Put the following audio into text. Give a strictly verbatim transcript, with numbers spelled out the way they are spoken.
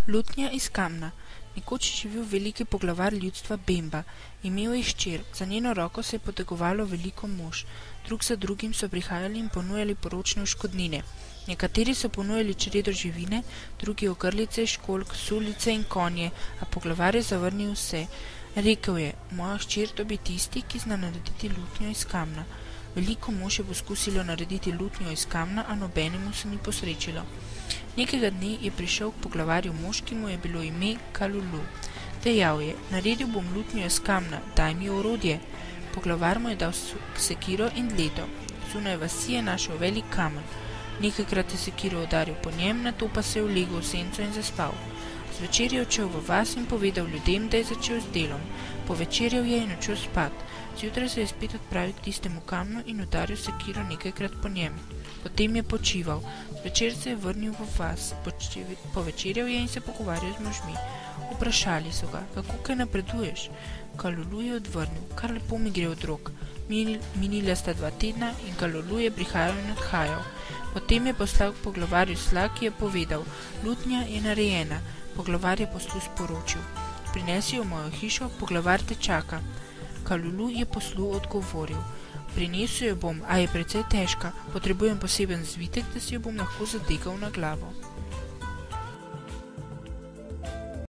Lutnja iz kamna. Nekoč je živel veliki poglavar ljudstva Bemba. Imel je hčer, za njeno roko se je potegovalo veliko mož. Drug za drugim so prihajali in ponujali poročne odškodnine. Nekateri so ponujali čredo živine, drugi ogrlice, školjk, sulice in konje, a poglavar je zavrnil vse. Rekel je: moja hčer dobi tisti, ki zna narediti lutnjo iz kamna. Veliko mož je poskusilo narediti lutnjo iz kamna, a nobenemu se ni posrečilo. Nekega dne je prišel k poglavarju mož, ki mu je bilo ime Kalulu. Dejal je: naredil bom lutnjo iz kamna, daj mi orodje. Poglavar mu je dal sekiro in dleto. Zunaj vasi je našel velik kamen. Nekajkrat je sekiro udaril po njem, nato pa se je ulegel v senco in zaspal. Zvečer je odšel v vas in povedal ljudem, da je začel z delom. Povečerjal je in odšel spat. Zjutraj se je spet odpravil k tistemu kamnu in udaril sekiro nekajkrat po njem. Potem je počival. Zvečer se je vrnil v vas. Povečerjal je in se pogovarjal z možmi. Vprašali so ga: kako kaj napreduješ? Kalulu je odvrnil: kar lepo mi gre od rok. Minila sta dva tedna in Kalulu je prihajal in odhajal. Potem je poslal k poglavarju slak, ki je povedal: lutnja je narejena. Poglavar je poslu sporočil: prinesi jo v mojo hišo, poglavar te čaka. Kalulu je poslu odgovoril: prinesel jo bom, a je precej težka, potrebujem poseben zvitek, da si jo bom lahko zadegal na glavo.